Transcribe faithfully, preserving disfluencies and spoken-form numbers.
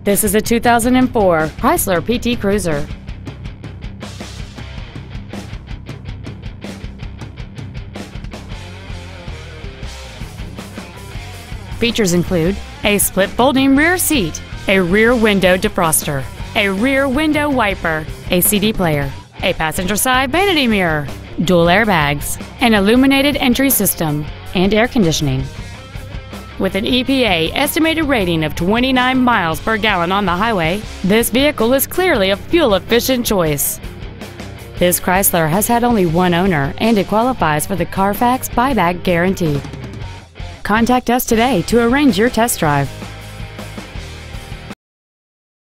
This is a two thousand four Chrysler P T Cruiser. Features include a split folding rear seat, a rear window defroster, a rear window wiper, a C D player, a passenger side vanity mirror, dual airbags, an illuminated entry system, and air conditioning. With an E P A estimated rating of twenty-nine miles per gallon on the highway, this vehicle is clearly a fuel-efficient choice. This Chrysler has had only one owner and it qualifies for the Carfax buyback guarantee. Contact us today to arrange your test drive.